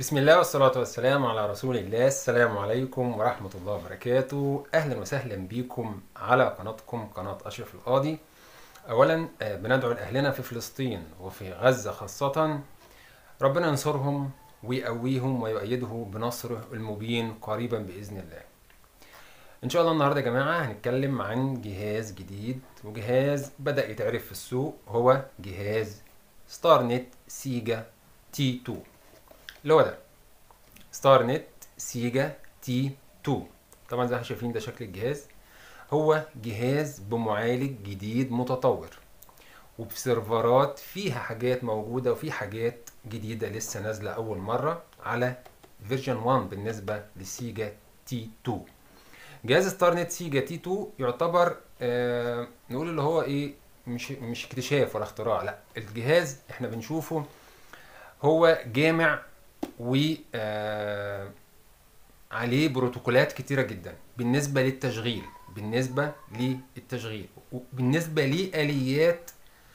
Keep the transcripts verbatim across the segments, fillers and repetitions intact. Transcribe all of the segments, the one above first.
بسم الله والصلاة والسلام على رسول الله. السلام عليكم ورحمة الله وبركاته. أهلا وسهلا بكم على قناتكم قناة أشرف القاضي. أولا آه، بندعو لأهلنا في فلسطين وفي غزة خاصة، ربنا ينصرهم ويقويهم ويؤيده بنصره المبين قريبا بإذن الله. إن شاء الله النهاردة يا جماعة هنتكلم عن جهاز جديد وجهاز بدأ يتعرف في السوق، هو جهاز ستار نت سيجا تي اتنين، اللي هو ده ستار نت سيجا تي اتنين. طبعا زي ما احنا شايفين ده شكل الجهاز. هو جهاز بمعالج جديد متطور وبسيرفرات فيها حاجات موجودة وفي حاجات جديدة لسه نازلة أول مرة على فيرجن واحد بالنسبة للسيجا تي اتنين. جهاز ستار نت سيجا تي اتنين يعتبر آه نقول اللي هو ايه، مش مش اكتشاف ولا اختراع، لا الجهاز احنا بنشوفه هو جامع و آه عليه بروتوكولات كتيرة جدا بالنسبة للتشغيل بالنسبة للتشغيل وبالنسبة لآليات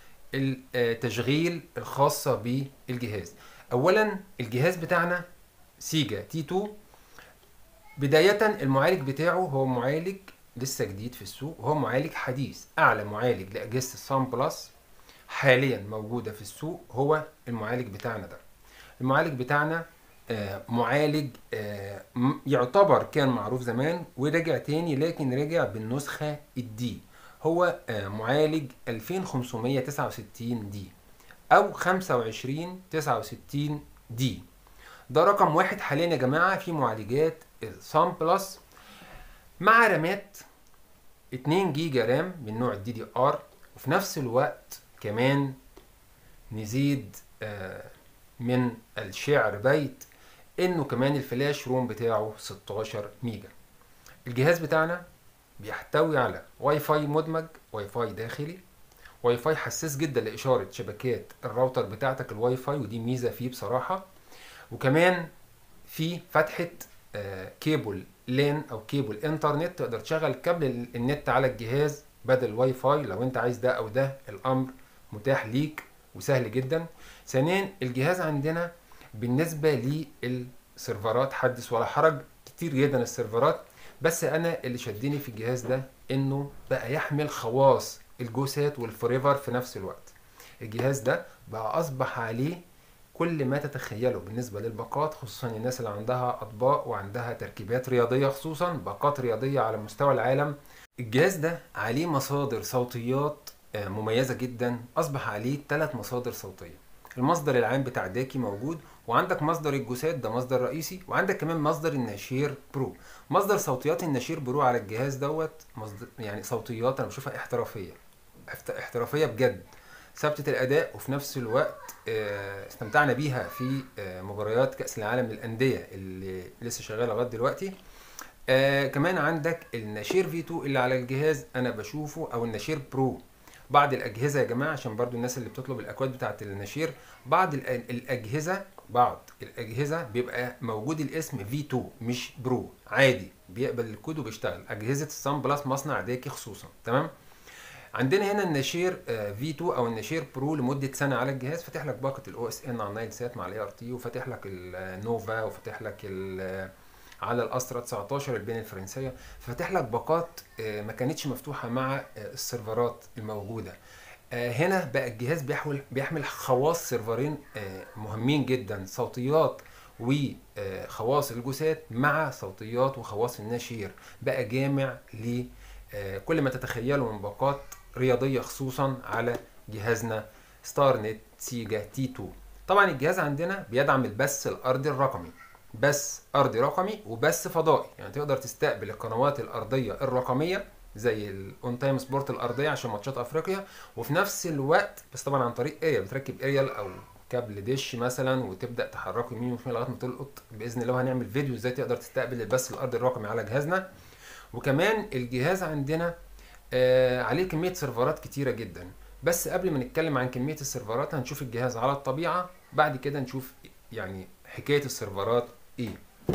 التشغيل الخاصة بالجهاز. أولا الجهاز بتاعنا سيجا تي اتنين، بداية المعالج بتاعه هو معالج لسه جديد في السوق، وهو معالج حديث. أعلى معالج لأجهزة السان بلس حاليا موجودة في السوق هو المعالج بتاعنا ده. المعالج بتاعنا آه، معالج آه، م- يعتبر كان معروف زمان ورجع تاني، لكن رجع بالنسخة الدي. هو آه، معالج ألفين وخمسمية وتسعة وستين دي او خمسة وعشرين تسعة وستين دي. ده رقم واحد حاليا يا جماعة في معالجات السان بلس، مع رامات اتنين جيجا رام من نوع الدي دي ار. وفي نفس الوقت كمان نزيد آه، من الشعر بيت انه كمان الفلاش روم بتاعه ستاشر ميجا. الجهاز بتاعنا بيحتوي على واي فاي مدمج، واي فاي داخلي، واي فاي حساس جدا لاشاره شبكات الراوتر بتاعتك الواي فاي، ودي ميزه فيه بصراحه. وكمان في فتحه آه، كيبل لان او كيبل انترنت، تقدر تشغل كابل النت على الجهاز بدل الواي فاي لو انت عايز ده او ده. الامر متاح ليك وسهل جدا. ثانيا الجهاز عندنا بالنسبه للسيرفرات حدث ولا حرج، كتير جدا السيرفرات، بس انا اللي شدني في الجهاز ده انه بقى يحمل خواص الجوسات والفوريفر في نفس الوقت. الجهاز ده بقى اصبح عليه كل ما تتخيله بالنسبة للباقات، خصوصا الناس اللي عندها أطباق وعندها تركيبات رياضية، خصوصا باقات رياضية على مستوى العالم. الجهاز ده عليه مصادر صوتيات آه، مميزة جدا. أصبح عليه ثلاث مصادر صوتية. المصدر العام بتاع داكي موجود، وعندك مصدر الجوسات ده مصدر رئيسي، وعندك كمان مصدر الناشير برو. مصدر صوتيات الناشير برو على الجهاز دوت مصدر يعني صوتيات انا بشوفها احترافية، احت- احترافية بجد، ثابتة الأداء، وفي نفس الوقت آه، استمتعنا بيها في آه، مباريات كأس العالم للأندية اللي لسه شغالة لغاية دلوقتي. آه كمان عندك الناشير في اتنين اللي على الجهاز أنا بشوفه، أو الناشير برو. بعض الأجهزة يا جماعة، عشان برضو الناس اللي بتطلب الأكواد بتاعة الناشير، بعض الأ- الأجهزة بعض الأجهزة بيبقى موجود الاسم في اتنين مش برو، عادي بيقبل الكود وبيشتغل. أجهزة السان بلس مصنع داكي خصوصا، تمام. عندنا هنا الناشير في اتنين او الناشير برو لمده سنه على الجهاز، فاتح لك باقه الاو اس ان على النايل سات مع الاي ار تي، وفاتح لك النوفا، وفاتح لك ال- على الاسرا تسعتاشر البين الفرنسيه. فاتح لك باقات آه، ما كانتش مفتوحه مع آه، السيرفرات الموجوده. آه، هنا بقى الجهاز بيحمل بيحمل خواص سيرفرين آه، مهمين جدا، صوتيات وخواص الجوسات مع صوتيات وخواص الناشير. بقى جامع لكل ما تتخيله من باقات رياضيه، خصوصا على جهازنا ستار نت سيجا تي اتنين. طبعا الجهاز عندنا بيدعم البث الارضي الرقمي، بث ارضي رقمي وبث فضائي، يعني تقدر تستقبل القنوات الارضيه الرقميه زي الاون تايم سبورت الارضيه عشان ماتشات افريقيا، وفي نفس الوقت بس طبعا عن طريق اريال، بتركب اريال او كابل ديش مثلا وتبدا تحركه يمين وشمال لغايه ما تلقط. باذن الله هنعمل فيديو ازاي تقدر تستقبل البث الارضي الرقمي على جهازنا. وكمان الجهاز عندنا آه عليه كميه سيرفرات كتيره جدا. بس قبل ما نتكلم عن كميه السيرفرات هنشوف الجهاز على الطبيعه، بعد كده نشوف يعني حكايه السيرفرات ايه.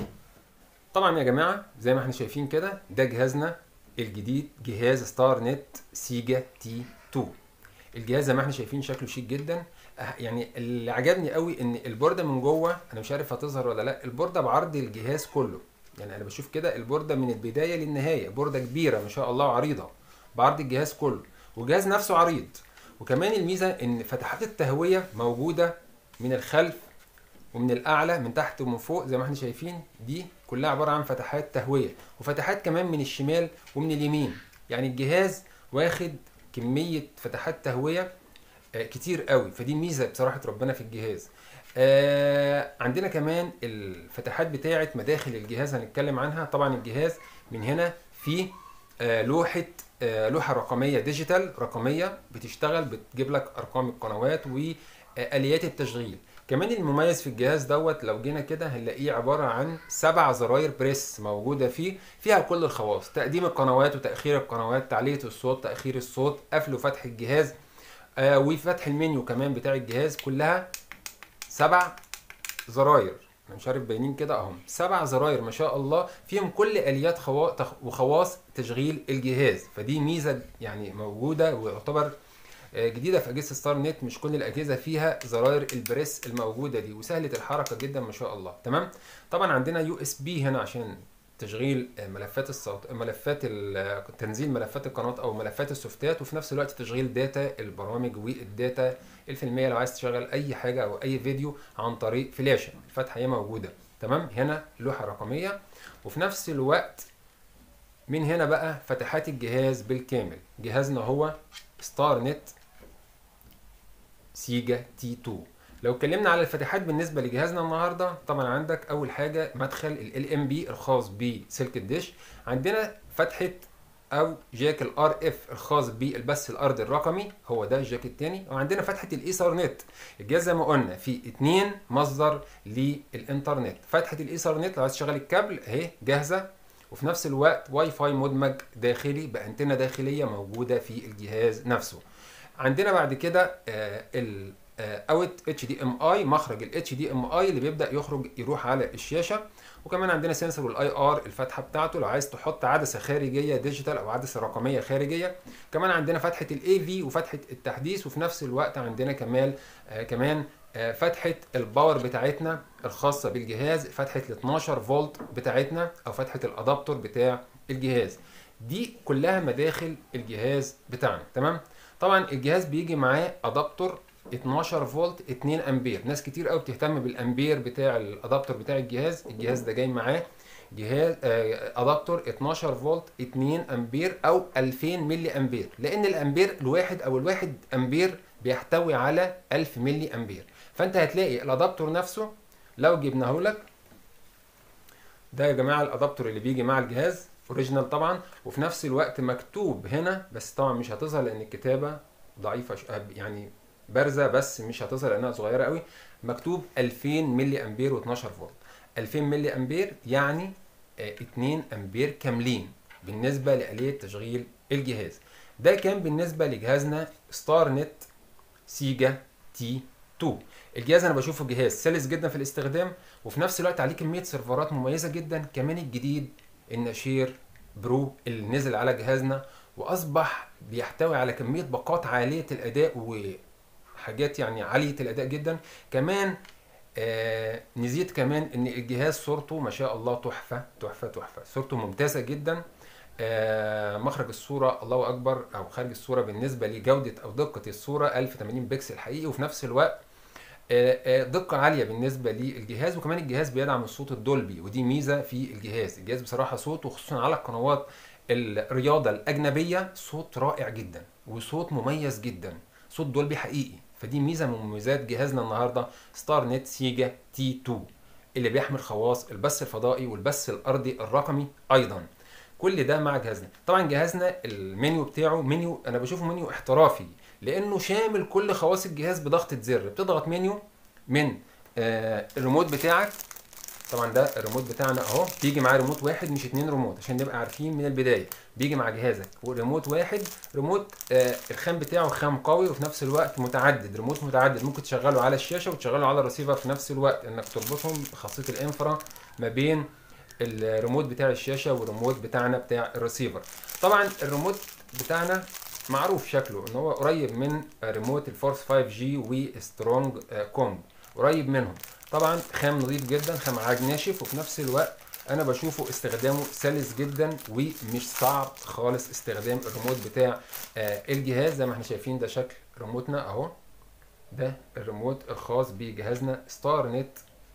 طبعا يا جماعه زي ما احنا شايفين كده ده جهازنا الجديد، جهاز ستار نت سيجا تي اتنين. الجهاز زي ما احنا شايفين شكله شيك جدا. يعني اللي عجبني قوي ان البورده من جوه، انا مش عارف هتظهر ولا لا، البورده بعرض الجهاز كله. يعني انا بشوف كده البورده من البدايه للنهايه، بورده كبيره ما شاء الله وعريضه بعرض الجهاز كله، والجهاز نفسه عريض. وكمان الميزه ان فتحات التهويه موجوده من الخلف ومن الاعلى، من تحت ومن فوق زي ما احنا شايفين، دي كلها عباره عن فتحات تهويه، وفتحات كمان من الشمال ومن اليمين. يعني الجهاز واخد كميه فتحات تهويه آه، كتير قوي، فدي ميزه بصراحه ربنا في الجهاز. آه عندنا كمان الفتحات بتاعه مداخل الجهاز هنتكلم عنها. طبعا الجهاز من هنا فيه آه لوحه آه لوحه رقميه ديجيتال رقميه بتشتغل، بتجيب لك ارقام القنوات واليات التشغيل. كمان المميز في الجهاز دوت لو جينا كده هنلاقيه عباره عن سبع زراير بريس موجوده فيه، فيها كل الخواص: تقديم القنوات وتاخير القنوات، تعلية الصوت، تاخير الصوت، قفل وفتح الجهاز، آه وفتح المنيو كمان بتاع الجهاز. كلها سبع زراير، انا مش عارف باينين كده اهم، سبع زراير ما شاء الله فيهم كل اليات خوا... تخ- وخواص تشغيل الجهاز. فدي ميزه يعني موجوده ويعتبر آه، جديده في اجهزه ستار نت، مش كل الاجهزه فيها زراير البريس الموجوده دي، وسهله الحركه جدا ما شاء الله. تمام. طبعا عندنا يو اس بي هنا عشان تشغيل آه، ملفات الصوت، ملفات ال- آه، تنزيل ملفات القناه او ملفات السوفتات، وفي نفس الوقت تشغيل داتا البرامج والداتا الفيلميه لو عايز تشغل اي حاجه او اي فيديو عن طريق فلاشه. الفتحه هي موجوده. تمام. هنا لوحه رقميه، وفي نفس الوقت من هنا بقى فتحات الجهاز بالكامل. جهازنا هو ستار نت سيجا تي اتنين. لو اتكلمنا على الفتحات بالنسبه لجهازنا النهارده، طبعا عندك اول حاجه مدخل ال ام بي الخاص بسلك الدش، عندنا فتحه او جاك الار اف الخاص بالبث الارضي الرقمي، هو ده الجاك الثاني. وعندنا فتحه الايثرنت. الجهاز زي ما قلنا فيه اتنين مصدر للانترنت. فتحه الايثرنت لو عايز تشغل الكابل اهي جاهزه، وفي نفس الوقت واي فاي مدمج داخلي بانتنه داخليه موجوده في الجهاز نفسه. عندنا بعد كده ال اوت اتش دي ام اي، مخرج ال اتش دي ام اي اللي بيبدا يخرج يروح على الشاشه. وكمان عندنا سنسور الاي ار الفتحه بتاعته لو عايز تحط عدسه خارجيه ديجيتال او عدسه رقميه خارجيه. كمان عندنا فتحه الاي في وفتحه التحديث، وفي نفس الوقت عندنا كمان آه كمان آه فتحه الباور بتاعتنا الخاصه بالجهاز، فتحه ال اتناشر فولت بتاعتنا او فتحه الادابتور بتاع الجهاز. دي كلها مداخل الجهاز بتاعنا. تمام. طبعا الجهاز بيجي معاه ادابتور اتناشر فولت اتنين امبير. ناس كتير قوي بتهتم بالامبير بتاع الادابتور بتاع الجهاز. الجهاز ده جاي معاه جهاز آه ادابتور اتناشر فولت اتنين امبير او الفين ملي امبير، لان الامبير الواحد او الواحد امبير بيحتوي على الف ملي امبير. فانت هتلاقي الادابتور نفسه لو جبناه لك، ده يا جماعه الادابتور اللي بيجي مع الجهاز اوريجينال طبعا، وفي نفس الوقت مكتوب هنا، بس طبعا مش هتظهر لان الكتابه ضعيفه يعني بارزه، بس مش هتظهر لانها صغيره قوي. مكتوب الفين ملي امبير و12 فولت. الفين ملي امبير يعني اتنين امبير كاملين بالنسبه لآلية تشغيل الجهاز. ده كان بالنسبه لجهازنا ستار نت سيجا تي اتنين. الجهاز انا بشوفه جهاز سلس جدا في الاستخدام، وفي نفس الوقت عليه كميه سيرفرات مميزه جدا. كمان الجديد الناشير برو اللي نزل على جهازنا واصبح بيحتوي على كميه باقات عاليه الاداء وحاجات يعني عاليه الاداء جدا. كمان آه نزيد كمان ان الجهاز صورته ما شاء الله تحفه تحفه تحفه، صورته ممتازه جدا. آه مخرج الصوره الله اكبر، او خارج الصوره بالنسبه لجوده او دقه الصوره الف وتمانين بكسل حقيقي، وفي نفس الوقت آه آه دقه عاليه بالنسبه للجهاز. وكمان الجهاز بيدعم الصوت الدولبي، ودي ميزه في الجهاز. الجهاز بصراحه صوته خصوصا على القنوات الرياضه الاجنبيه صوت رائع جدا وصوت مميز جدا، صوت دولبي حقيقي. فدي ميزه من مميزات جهازنا النهارده ستار نت سيجا تي اتنين اللي بيحمل خواص البث الفضائي والبث الارضي الرقمي ايضا. كل ده مع جهازنا. طبعا جهازنا المنيو بتاعه منيو انا بشوفه منيو احترافي، لانه شامل كل خواص الجهاز بضغطه زر. بتضغط منيو من آه الريموت بتاعك. طبعا ده الريموت بتاعنا اهو، بيجي معاه ريموت واحد مش اتنين ريموت عشان نبقى عارفين من البدايه. بيجي مع جهازك وريموت واحد، ريموت آه الخام بتاعه خام قوي، وفي نفس الوقت متعدد، ريموت متعدد ممكن تشغله على الشاشه وتشغله على الرسيفر في نفس الوقت، انك تربطهم بخاصيه الانفرا ما بين الريموت بتاع الشاشه والريموت بتاعنا بتاع الرسيفر. طبعا الريموت بتاعنا معروف شكله ان هو قريب من ريموت الفورس خمسة جي وسترونج كومب، قريب منهم. طبعا خام نظيف جدا، خام عاج ناشف، وفي نفس الوقت انا بشوفه استخدامه سلس جدا ومش صعب خالص استخدام الريموت بتاع الجهاز. زي ما احنا شايفين ده شكل ريموتنا اهو، ده الريموت الخاص بجهازنا ستار نت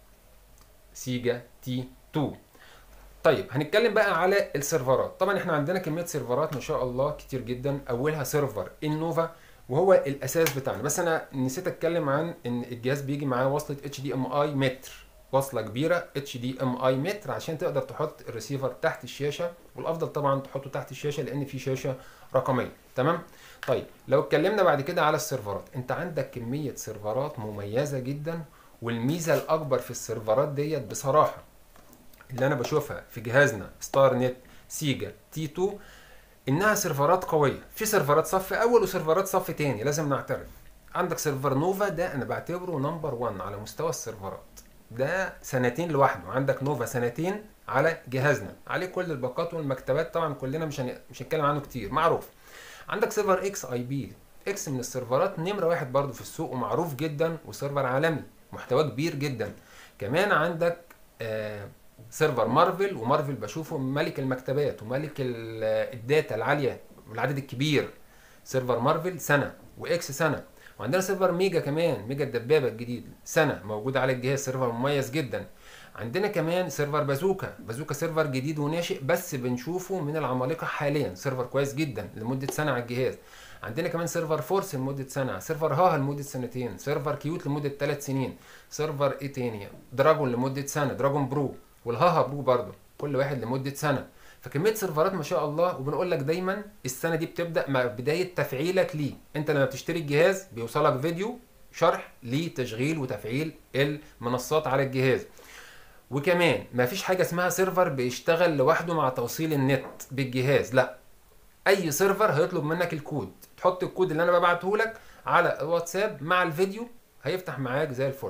سيجا تي اتنين. طيب هنتكلم بقى على السيرفرات. طبعا احنا عندنا كميه سيرفرات ما شاء الله كتير جدا، اولها سيرفر النوفا وهو الاساس بتاعنا. بس انا نسيت اتكلم عن ان الجهاز بيجي معاه وصله اتش دي ام اي متر، وصله كبيره اتش دي ام اي متر عشان تقدر تحط الريسيفر تحت الشاشه، والافضل طبعا تحطه تحت الشاشه لان في شاشه رقميه. تمام. طيب لو اتكلمنا بعد كده على السيرفرات، انت عندك كميه سيرفرات مميزه جدا، والميزه الاكبر في السيرفرات ديت بصراحه اللي انا بشوفها في جهازنا ستار نت سيجا تي اتنين انها سيرفرات قويه. في سيرفرات صف اول وسيرفرات صف تاني، لازم نعترف. عندك سيرفر نوفا ده انا بعتبره نمبر واحد على مستوى السيرفرات، ده سنتين لوحده. عندك نوفا سنتين على جهازنا، عليه كل الباقات والمكتبات، طبعا كلنا مش هن... مش هنتكلم عنه كتير، معروف. عندك سيرفر اكس اي بي، اكس من السيرفرات نمره واحد برضو في السوق ومعروف جدا، وسيرفر عالمي محتواه كبير جدا. كمان عندك آه سيرفر مارفل، ومارفل بشوفه ملك المكتبات وملك الداتا العاليه والعدد الكبير. سيرفر مارفل سنه، واكس سنه. وعندنا سيرفر ميجا كمان، ميجا الدبابه الجديد سنه موجود على الجهاز، سيرفر مميز جدا. عندنا كمان سيرفر بازوكا، بازوكا سيرفر جديد وناشئ بس بنشوفه من العمالقه حاليا، سيرفر كويس جدا لمده سنه على الجهاز. عندنا كمان سيرفر فورس لمده سنه، سيرفر هاها لمده سنتين، سيرفر كيوت لمده ثلاث سنين، سيرفر ايه تاني، دراجون لمده سنه، دراجون برو، والهاها برو برضه، كل واحد لمده سنه. فكميه سيرفرات ما شاء الله. وبنقول لك دايما السنه دي بتبدا مع بدايه تفعيلك ليه. انت لما بتشتري الجهاز بيوصلك فيديو شرح لتشغيل وتفعيل المنصات على الجهاز. وكمان ما فيش حاجه اسمها سيرفر بيشتغل لوحده مع توصيل النت بالجهاز، لا. اي سيرفر هيطلب منك الكود، تحط الكود اللي انا ببعته لك على الواتساب مع الفيديو هيفتح معاك زي الفل.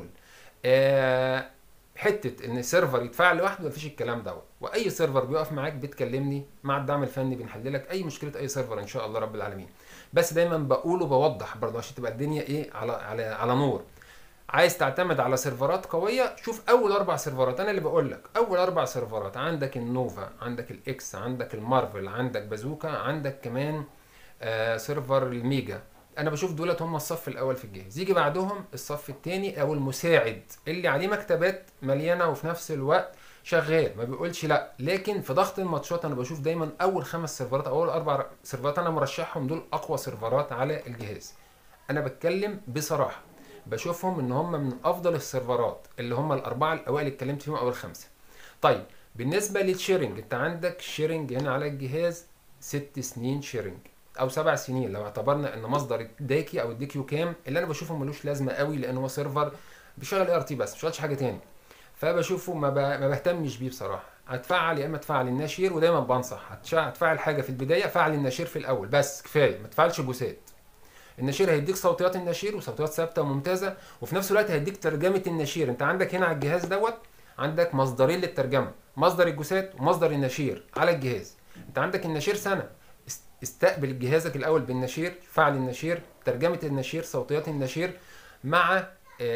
آه حته ان السيرفر يتفاعل لوحده مفيش الكلام دوت. واي سيرفر بيقف معاك بتكلمني مع الدعم الفني بنحللك اي مشكله اي سيرفر ان شاء الله رب العالمين. بس دايما بقول وبوضح برضه عشان تبقى الدنيا ايه على على على نور. عايز تعتمد على سيرفرات قويه، شوف اول اربع سيرفرات. انا اللي بقول لك اول اربع سيرفرات، عندك النوفا، عندك الاكس، عندك المارفل، عندك بازوكا، عندك كمان آه سيرفر الميجا. انا بشوف دولت هم الصف الاول في الجهاز. يجي بعدهم الصف الثاني او المساعد اللي عليه مكتبات مليانه وفي نفس الوقت شغال ما بيقولش لا. لكن في ضغط الماتشات انا بشوف دايما اول خمس سيرفرات او اول اربع سيرفرات انا مرشحهم دول اقوى سيرفرات على الجهاز. انا بتكلم بصراحه، بشوفهم ان هم من افضل السيرفرات اللي هم الاربعه الاوائل اللي اتكلمت فيهم او الخمسه. طيب بالنسبه للشيرنج، انت عندك شيرنج هنا على الجهاز ست سنين شيرنج او سبع سنين لو اعتبرنا ان مصدر الداكي او الديكيو كام اللي انا بشوفه ملوش لازمه قوي، لان هو سيرفر بيشغل ار تي بس ما بيشغلش حاجه تاني. فبشوفه ما, ب... ما بهتمش بيه بصراحه. هتفعل يا اما تفعل الناشير، ودايما بنصح هتفعل حاجه في البدايه فعل الناشير في الاول بس كفايه، ما تفعلش بوسات. الناشير هيديك صوتيات الناشير وصوتيات ثابته وممتازه، وفي نفس الوقت هيديك ترجمه الناشير. انت عندك هنا على الجهاز دوت عندك مصدرين للترجمه، مصدر الجوسات ومصدر الناشير على الجهاز. انت عندك الناشير سنه، استقبل جهازك الاول بالناشير، فعل الناشير، ترجمه الناشير، صوتيات الناشير، مع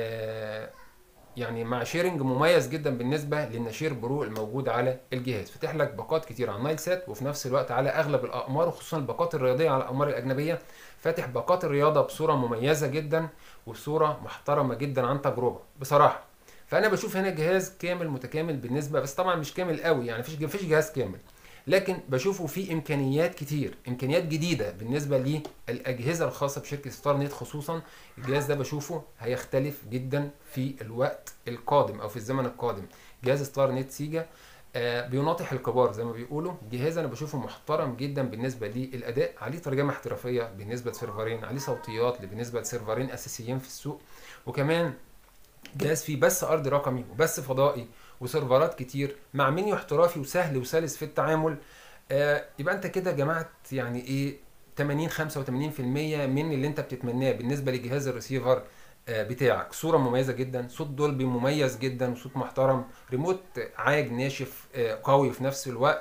آه يعني مع شيرنج مميز جدا بالنسبه للناشير برو الموجود على الجهاز. فتح لك باقات كتير على نايل سات، وفي نفس الوقت على اغلب الاقمار وخصوصا الباقات الرياضيه على الاقمار الاجنبيه. فاتح باقات الرياضه بصوره مميزه جدا وبصوره محترمه جدا عن تجربه بصراحه. فانا بشوف هنا جهاز كامل متكامل بالنسبه، بس طبعا مش كامل قوي يعني، مفيش مفيش جهاز كامل، لكن بشوفه فيه امكانيات كتير، امكانيات جديده بالنسبه للاجهزه الخاصه بشركه ستار نت. خصوصا الجهاز ده بشوفه هيختلف جدا في الوقت القادم او في الزمن القادم. جهاز ستار نت سيجا آه بيناطح الكبار زي ما بيقولوا. جهاز انا بشوفه محترم جدا بالنسبه للاداء، عليه ترجمه احترافيه بالنسبه لسيرفرين، عليه صوتيات بالنسبه لسيرفرين اساسيين في السوق، وكمان جهاز فيه بث ارضي رقمي وبث فضائي وسيرفرات كتير مع منيو احترافي وسهل وسلس في التعامل. آه يبقى انت كده جمعت يعني ايه ثمانين خمسة وثمانين في المية من اللي انت بتتمناه بالنسبه لجهاز الريسيفر آه بتاعك. صوره مميزه جدا، صوت دولبي مميز جدا وصوت محترم، ريموت عاج ناشف آه قوي في نفس الوقت،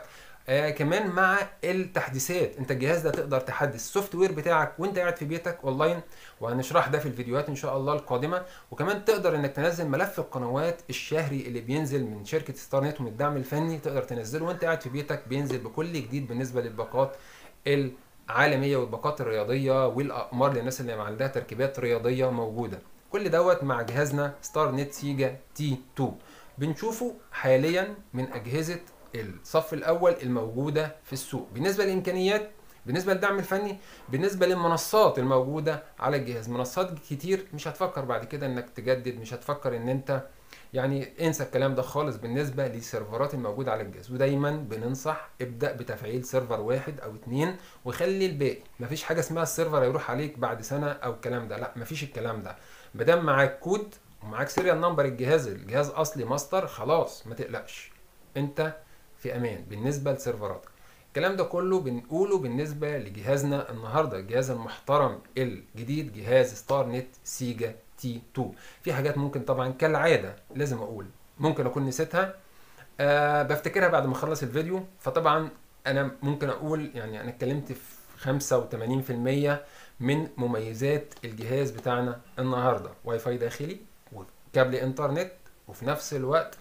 آه كمان مع التحديثات، انت الجهاز ده تقدر تحدث السوفت وير بتاعك وانت قاعد في بيتك اونلاين، وهنشرح ده في الفيديوهات ان شاء الله القادمه. وكمان تقدر انك تنزل ملف القنوات الشهري اللي بينزل من شركه ستار نت ومن الدعم الفني، تقدر تنزله وانت قاعد في بيتك، بينزل بكل جديد بالنسبه للباقات العالميه والباقات الرياضيه والاقمار للناس اللي عندها تركيبات رياضيه موجوده. كل دوت مع جهازنا ستار نت سيجا تي اتنين، بنشوفه حاليا من اجهزه الصف الاول الموجوده في السوق. بالنسبه للامكانيات، بالنسبه للدعم الفني، بالنسبه للمنصات الموجوده على الجهاز، منصات كتير، مش هتفكر بعد كده انك تجدد، مش هتفكر ان انت يعني انسى الكلام ده خالص بالنسبه للسيرفرات الموجوده على الجهاز. ودايما بننصح ابدا بتفعيل سيرفر واحد او اتنين وخلي الباقي. مفيش حاجه اسمها السيرفر هيروح عليك بعد سنه او الكلام ده، لا مفيش الكلام ده. مادام معاك كود ومعاك سيريال نمبر الجهاز، الجهاز اصلي ماستر، خلاص ما تقلقش، انت في امان بالنسبه لسيرفراتك. الكلام ده كله بنقوله بالنسبه لجهازنا النهارده، الجهاز المحترم الجديد، جهاز ستار نت سيجا تي اتنين. في حاجات ممكن طبعا كالعاده لازم اقول ممكن اكون نسيتها، أه بفتكرها بعد ما اخلص الفيديو. فطبعا انا ممكن اقول يعني انا اتكلمت في خمسة وتمانين في المية من مميزات الجهاز بتاعنا النهارده: واي فاي داخلي وكابل انترنت، وفي نفس الوقت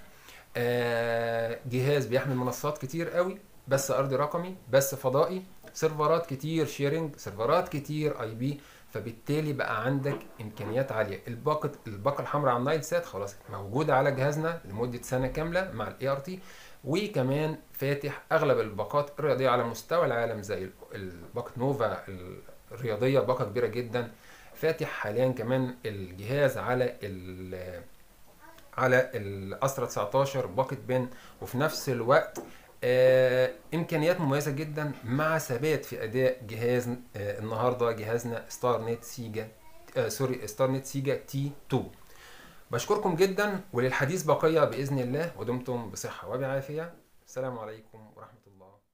آه جهاز بيحمل منصات كتير قوي، بس ارضي رقمي، بس فضائي، سيرفرات كتير شيرنج، سيرفرات كتير اي بي. فبالتالي بقى عندك امكانيات عاليه. الباقه الباقه الحمراء على النايل سات خلاص موجوده على جهازنا لمده سنه كامله مع الاي ار تي. وكمان فاتح اغلب الباقات الرياضيه على مستوى العالم زي الباقه نوفا الرياضيه، باقه كبيره جدا. فاتح حاليا كمان الجهاز على ال على الاسرا تسعتاشر باقة بن، وفي نفس الوقت آه امكانيات مميزه جدا مع ثبات في اداء جهاز آه النهارده جهازنا ستار نت سيجا آه سوري ستار نت سيجا تي اتنين. بشكركم جدا، وللحديث بقيه باذن الله، ودمتم بصحه وبعافيه. السلام عليكم ورحمه الله.